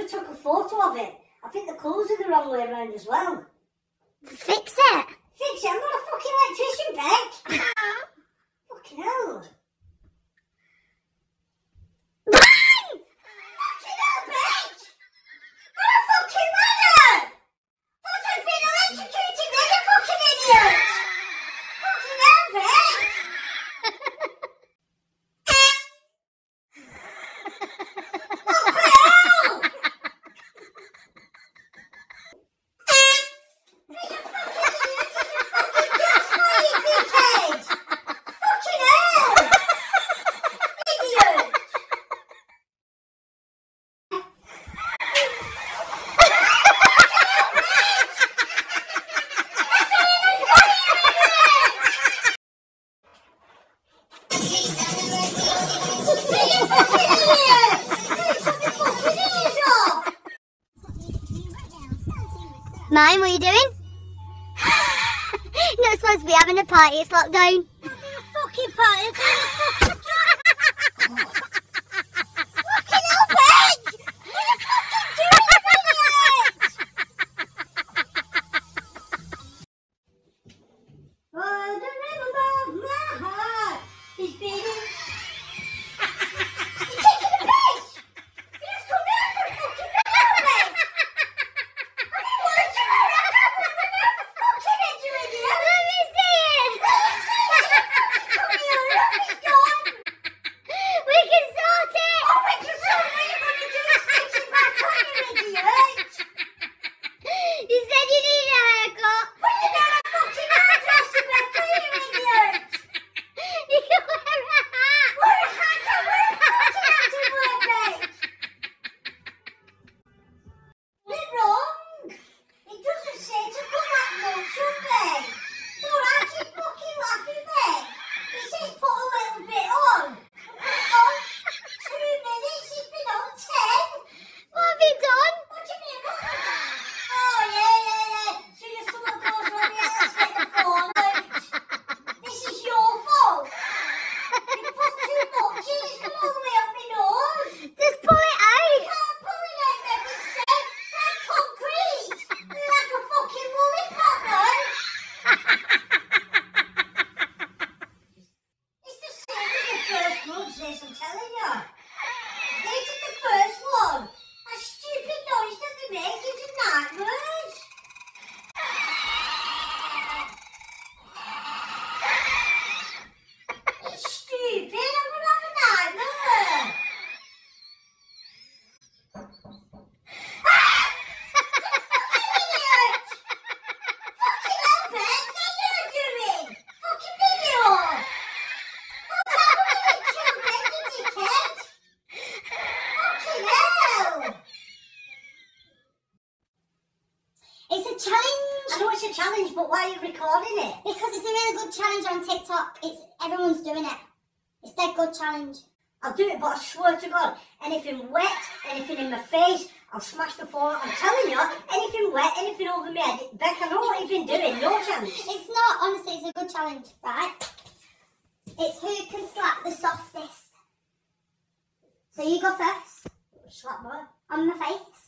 have took a photo of it. I think the colours are the wrong way around as well. Fix it. Fix it? I'm not a fucking electrician, Beck. Fucking hell. Fucking hell, Beck. What a fucking matter. Thought I'd been electrocuted then, you fucking idiot. Fucking hell, Beck. Mine, what are you doing? Not supposed to be having a party, it's lockdown. Fucking party, fucking it's a challenge, but why are you recording it? Because it's a really good challenge on TikTok. Everyone's doing it. It's their good challenge. I'll do it, but I swear to God, anything wet, anything in my face, I'll smash the phone. I'm telling you, anything wet, anything over my head. Beck, I know what you've been doing. No chance. It's not, honestly, it's a good challenge, right? It's who can slap the softest. So you go first. Slap what? On my face.